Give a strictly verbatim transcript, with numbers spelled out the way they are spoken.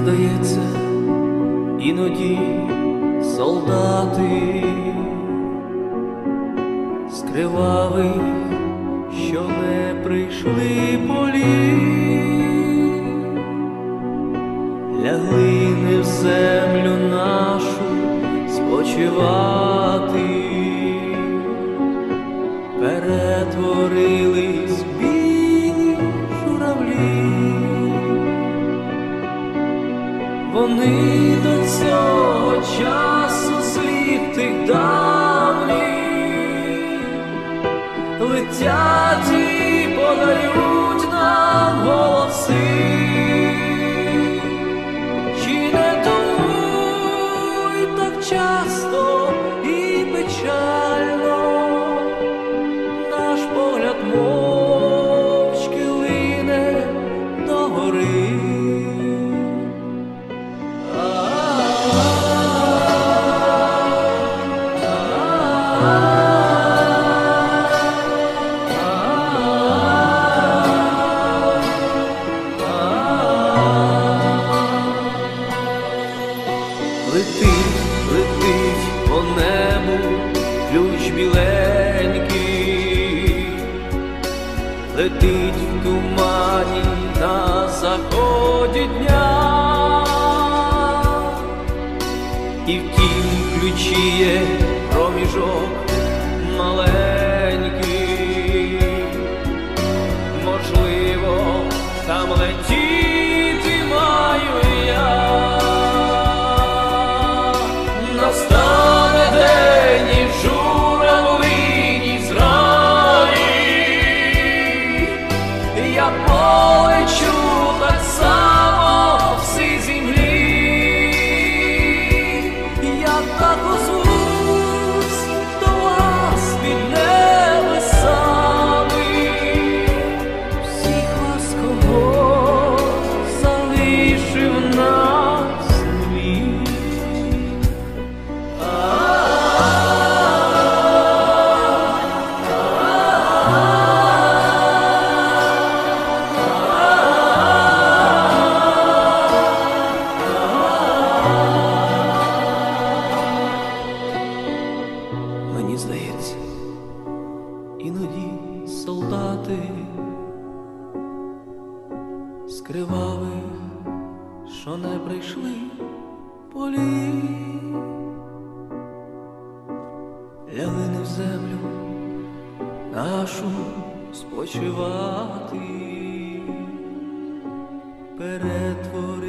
здається, іноді солдати з кривавих, що не прийшли полів, лягли не в землю нашу спочивати, перетворились в білі журавлі. Вони до цього часу слід тих давніх летять і подають нам голоси. Чи не тому й так часто і печально наш погляд мовчки лине до гори? Летить, летить по небу ключ біленький, летить в тумані на заході дня, і в тім ключі є проміжок маленький, можливо, там летіти маю я. Настане день і в журавлині зрані я полечу так само в сизій млі. Я так озвусь до вас під небесами, всіх вас, кого залишив на землі. Мені здається, іноді солдати з кривавих, що не прийшли полі, лягли не в землю нашу спочивати, перетворили